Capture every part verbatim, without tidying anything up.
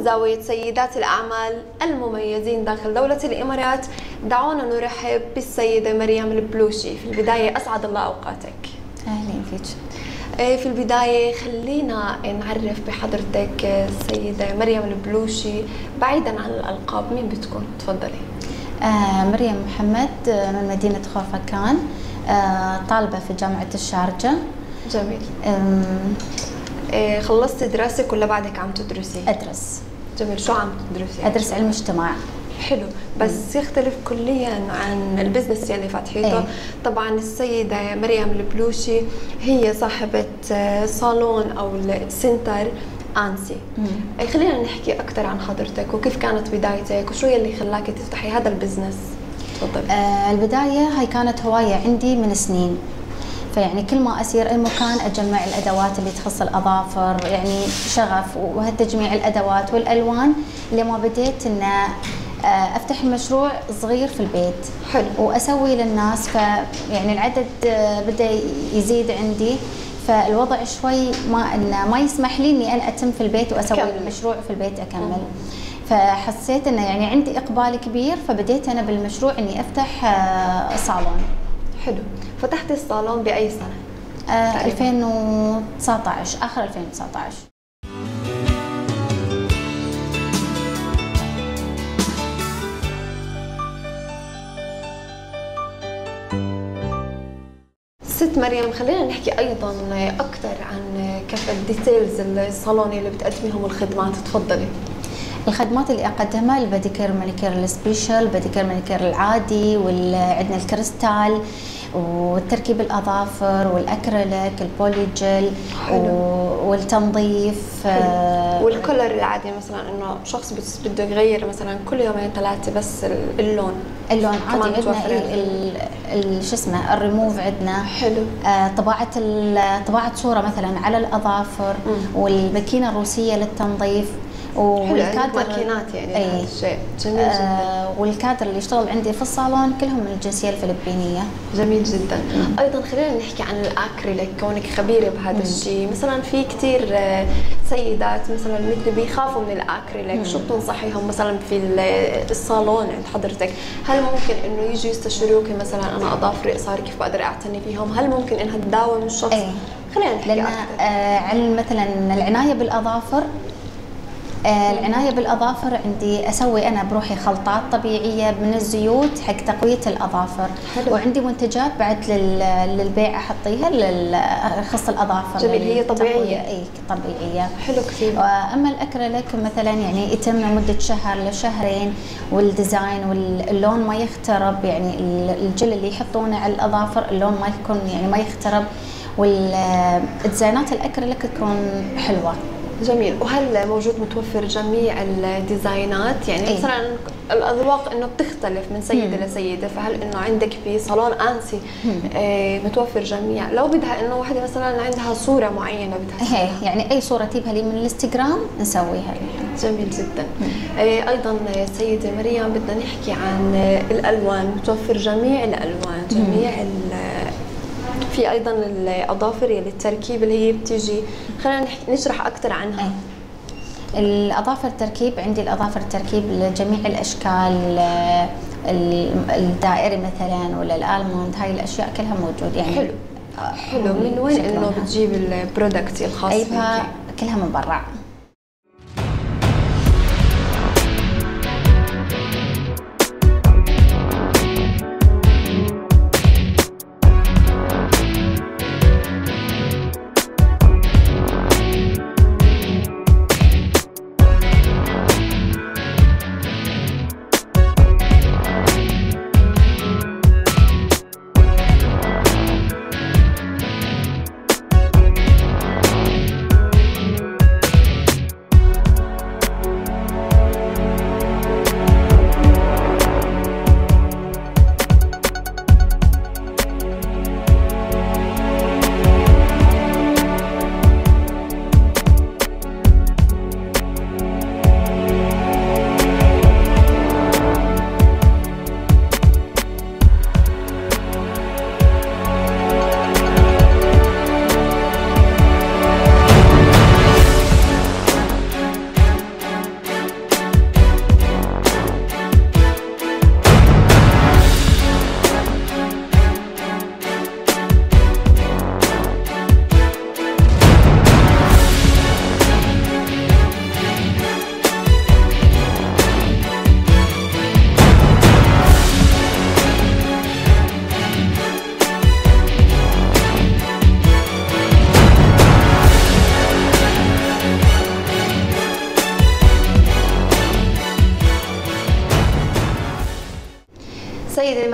زاوية سيدات الأعمال المميزين داخل دولة الإمارات، دعونا نرحب بالسيدة مريم البلوشي. في البداية أسعد الله أوقاتك. أهلا فيك. في البداية خلينا نعرف بحضرتك السيدة مريم البلوشي، بعيدا عن الألقاب مين بتكون؟ تفضلي. آه مريم محمد من مدينة خورفكان، آه طالبة في جامعة الشارجة. جميل. إيه خلصتي دراستك ولا بعدك عم تدرسي؟ أدرس. جميل. شو عم تدرسي؟ أدرس علم اجتماع. حلو، بس مم. يختلف كليا عن البزنس يلي فاتحيته. ايه. طبعا السيدة مريم البلوشي هي صاحبة صالون أو السنتر أنسي. مم. خلينا نحكي أكثر عن حضرتك وكيف كانت بدايتك وشو يلي خلاكي تفتحي هذا البزنس. تفضلي. آه البداية هي كانت هواية عندي من سنين، فيعني كل ما أسير أي مكان أجمع الأدوات اللي تخص الأظافر، يعني شغف وهالتجميع الأدوات والألوان اللي ما بديت إن أفتح مشروع صغير في البيت. حلو. وأسوي للناس، فيعني العدد بدأ يزيد عندي، فالوضع شوي ما إنه ما يسمح لي إني أنا أتم في البيت وأسوي كمل. المشروع في البيت أكمل. مم. فحسيت إنه يعني عندي إقبال كبير، فبديت أنا بالمشروع إني أفتح صالون. حلو. فتحتي الصالون بأي سنة؟ آه ألفين وتسعة عشر، آخر ألفين وتسعة عشر. ست مريم، خلينا نحكي أيضا أكثر عن كيف الديتيلز الصالون اللي بتقدميهم الخدمات. تفضلي. الخدمات اللي اقدمها الباديكير مانيكير السبيشال، الباديكير مانيكير العادي، وعندنا الكريستال والتركيب الاظافر والاكريليك البوليجل والتنظيف. والكولر العادي مثلا انه شخص بده يغير مثلا كل يومين ثلاثه بس اللون. اللون عادي عندنا ايه شو اسمه الريموف عندنا. حلو. آه طباعه طباعه صوره مثلا على الاظافر. مم. والماكينه الروسيه للتنظيف. والكادر ماكينات يعني ايه. هذا الشيء جميل جدا. آه والكادر اللي يشتغل عندي في الصالون كلهم من الجنسيه الفلبينيه. جميل جدا. مم. ايضا خلينا نحكي عن الاكريليك، كونك خبيره بهذا الشيء. مثلا في كثير سيدات مثلا مثلي بيخافوا من الاكريليك، شو بتنصحيهم مثلا في الصالون عند حضرتك؟ هل ممكن انه يجوا يستشيروكي مثلا انا اظافري قصار كيف بقدر اعتني فيهم؟ هل ممكن انها تداوم الشخص؟ ايه. خلينا نحكي لان آه علم مثلا العنايه بالاظافر. آه العناية بالأظافر عندي أسوي أنا بروحي خلطات طبيعية من الزيوت حق تقوية الأظافر. حلو. وعندي منتجات بعد للبيع أحطيها لخص الأظافر. جميل. هي طبيعية. إي طبيعية. حلو كثير. وأما الأكريليك مثلا يعني يتم لمدة شهر لشهرين، والديزاين واللون ما يخترب، يعني الجل اللي يحطونه على الأظافر اللون ما يكون يعني ما يخترب، والديزاينات الأكريليك تكون حلوة. جميل. وهل موجود متوفر جميع الديزاينات؟ يعني إيه؟ مثلا الاذواق انه بتختلف من سيده مم. لسيده، فهل انه عندك في صالون انسي آه متوفر جميع؟ لو بدها انه وحده مثلا عندها صوره معينه بدها هي يعني اي صوره تجيبها لي من الانستغرام نسويها. جميل جدا. آه ايضا سيده مريم بدنا نحكي عن الالوان، متوفر جميع الالوان، جميع في ايضا الاظافر يلي التركيب اللي هي بتيجي، خلينا نشرح اكثر عنها. أي. الاظافر التركيب عندي الاظافر التركيب لجميع الاشكال، الدائري مثلا ولا الالموند، هاي الاشياء كلها موجود يعني. حلو. حلو. من وين انه بتجيب البرودكت الخاص فيك؟ اجيبها كلها من برا.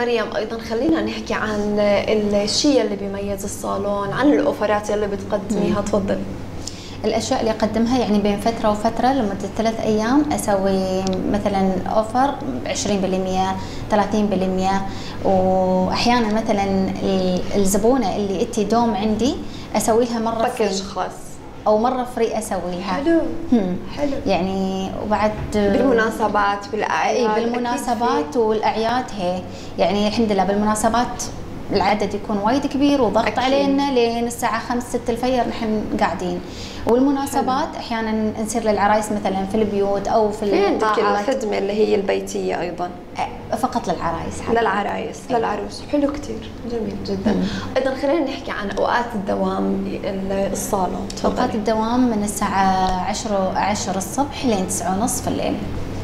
مريم ايضا خلينا نحكي عن الشيء اللي بيميز الصالون، عن الاوفرات اللي بتقدميها. تفضلي. الاشياء اللي اقدمها يعني بين فتره وفتره لمده ثلاث ايام اسوي مثلا اوفر عشرين بالمئة ثلاثين بالمئة، واحيانا مثلا الزبونه اللي اتي دوم عندي اسوي لها مره باكج خاص او مره فري اسويها. حلو. هم. حلو يعني وبعد بالمناسبات بالاعياد. اي بالمناسبات والاعياد هي يعني الحمد لله بالمناسبات العدد يكون وايد كبير وضغط أكيد. علينا لين الساعه خمسة ستة الفجر نحن قاعدين. والمناسبات حلو. احيانا نصير للعرايس مثلا في البيوت او في في عندك الخدمه اللي هي البيتيه ايضا؟ فقط للعرايس. للعرايس للعروس. حلو كثير، جميل جدا. مم. ايضا خلينا نحكي عن اوقات الدوام الصالون. اوقات الدوام من الساعه عشرة الصبح لين تسعة ونص في الليل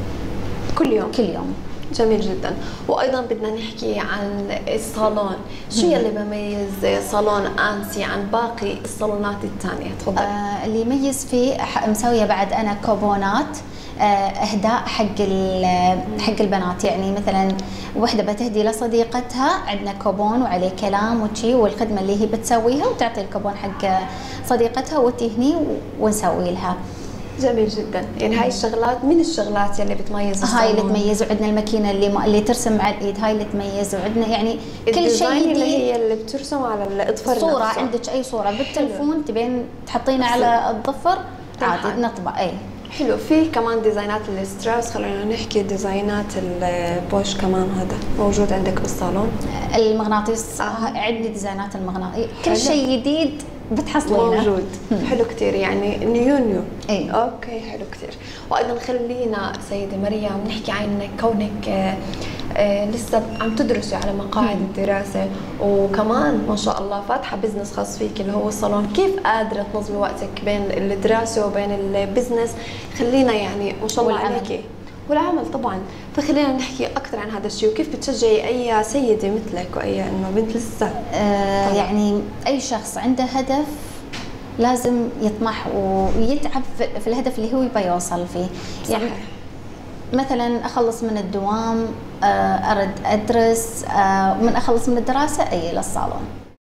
كل يوم. كل يوم. جميل جدا. وايضا بدنا نحكي عن الصالون، شو يلي بميز صالون انسي عن باقي الصالونات الثانيه؟ تفضلي. آه اللي يميز فيه مسويه بعد انا كوبونات آه اهداء حق حق البنات، يعني مثلا وحده بتهدي لصديقتها عندنا كوبون وعليه كلام وشي والخدمه اللي هي بتسويها وتعطي الكوبون حق صديقتها وتي هني ونسوي لها. جميل جدا. يعني هاي الشغلات من الشغلات اللي بتميز الصالون. هاي اللي تميز. وعندنا الماكينه اللي م... اللي ترسم على الايد، هاي اللي تميز. وعندنا يعني كل شيء اللي هي اللي بترسم على الاظفر. صوره نفسه. عندك اي صوره بالتلفون تبين تحطينها على الظفر عادي نطبع. اي حلو. في كمان ديزاينات الستراوس، خلينا نحكي ديزاينات البوش كمان، هذا موجود عندك بالصالون؟ المغناطيس. آه. عندي ديزاينات المغناطيس، كل شيء جديد بتحصلينه موجود. حلو كثير، يعني نيو نيو. اي اوكي حلو كثير. وايضا خلينا سيدة مريم نحكي عن كونك آه آه لسه عم تدرسي على مقاعد مم. الدراسة، وكمان ما شاء الله فاتحة بزنس خاص فيك اللي هو الصالون. كيف قادرة تنظمي وقتك بين الدراسة وبين البزنس؟ خلينا يعني ما شاء الله عليكي والعمل طبعا. فخلينا نحكي اكثر عن هذا الشيء، وكيف بتشجعي اي سيده مثلك واي انه بنت لسه آه يعني اي شخص عنده هدف لازم يطمح ويتعب في الهدف اللي هو يبغى يوصل فيه. صحيح. يعني مثلا اخلص من الدوام آه ارد ادرس آه من اخلص من الدراسه اي للصالون.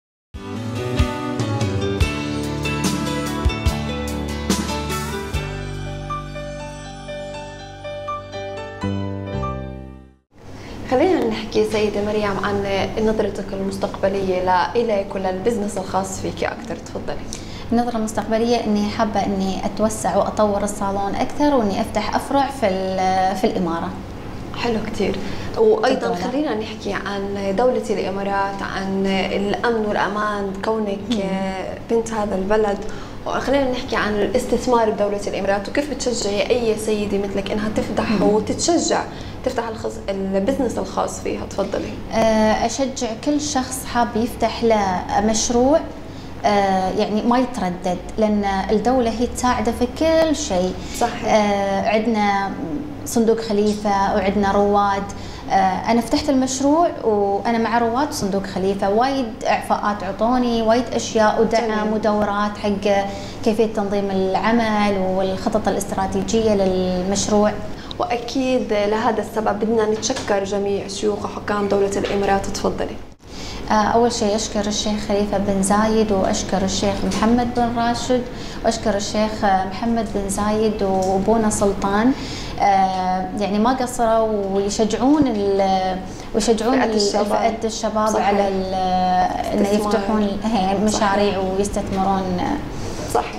خلينا نحكي سيدة مريم عن نظرتك المستقبلية لإلك وللبزنس الخاص فيك أكثر. تفضلي. النظرة المستقبلية إني حابة إني أتوسع وأطور الصالون أكثر، وإني أفتح أفرع في في الإمارة. حلو كثير. وأيضا الدولة. خلينا نحكي عن دولة الإمارات، عن الأمن والأمان كونك بنت هذا البلد، وخلينا نحكي عن الاستثمار بدولة الإمارات، وكيف بتشجعي أي سيدة مثلك إنها تفتح وتتشجع تفتح الخص... البزنس الخاص فيها. تفضلي. أشجع كل شخص حاب يفتح له مشروع يعني ما يتردد، لأن الدولة هي تساعده في كل شيء. صحيح. عندنا صندوق خليفة وعندنا رواد. أنا فتحت المشروع وأنا مع رواد صندوق خليفة، وايد إعفاءات عطوني، وايد أشياء ودعم ودورات حق كيفية تنظيم العمل والخطط الاستراتيجية للمشروع. وأكيد لهذا السبب بدنا نتشكر جميع شيوخ وحكام دولة الإمارات. تفضلي. أول شيء أشكر الشيخ خليفة بن زايد، وأشكر الشيخ محمد بن راشد، وأشكر الشيخ محمد بن زايد وأبونا سلطان. يعني ما قصروا ويشجعون ويشجعون فئة الشباب صحيح. على إنه يفتحون مشاريع صحيح. ويستثمرون. صحيح.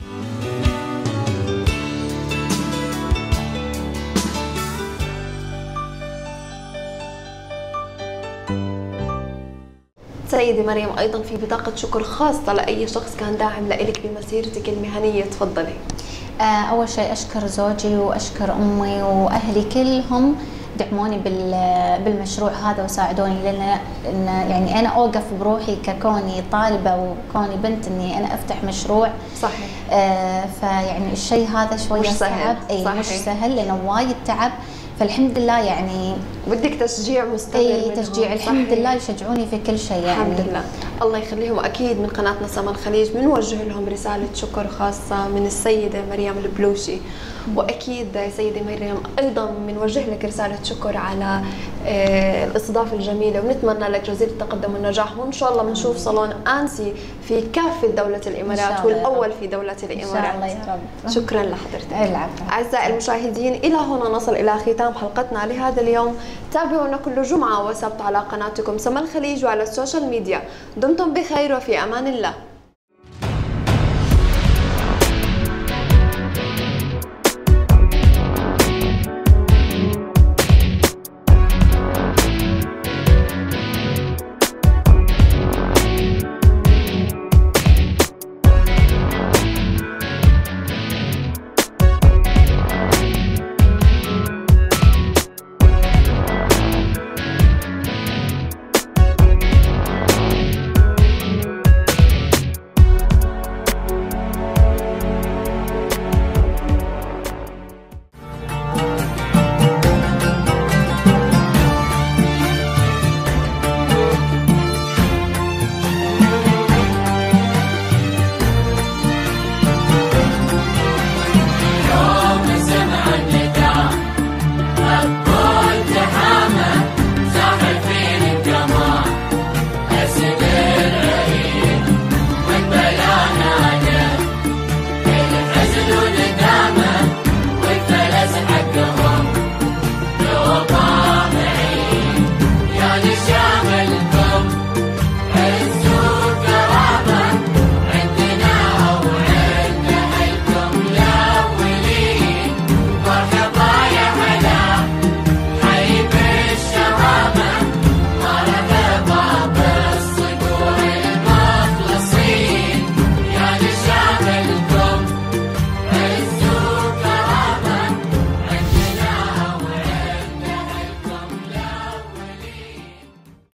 سيدة مريم أيضا في بطاقة شكر خاصة لأي شخص كان داعم لإلك بمسيرتك المهنية. تفضلي. أول شيء أشكر زوجي وأشكر أمي وأهلي كلهم دعموني بالمشروع هذا وساعدوني، لأن يعني أنا أوقف بروحي ككوني طالبة وكوني بنت إني أنا أفتح مشروع. صحيح. آه فيعني الشيء هذا شوية صعب. أي مش سهل لأنه وايد تعب. فالحمد لله يعني بدك تشجيع مستمر. اي تشجيع الحمد لله، يشجعوني في كل شيء يعني. الحمد لله. الله يخليهم. أكيد من قناتنا سما الخليج بنوجه لهم رسالة شكر خاصة من السيدة مريم البلوشي. وأكيد سيدة مريم أيضا بنوجه لك رسالة شكر على الاستضافة الجميلة، ونتمنى لك جزيل التقدم والنجاح، وإن شاء الله بنشوف صالون آنسي في كافة دولة الإمارات والأول في دولة الإمارات إن شاء الله يا رب. شكرا لحضرتك. العفو. أعزائي المشاهدين، إلى هنا نصل إلى ختام حلقتنا لهذا اليوم. تابعونا كل جمعة وسبت على قناتكم سما الخليج وعلى السوشيال ميديا. دمتم بخير وفي أمان الله.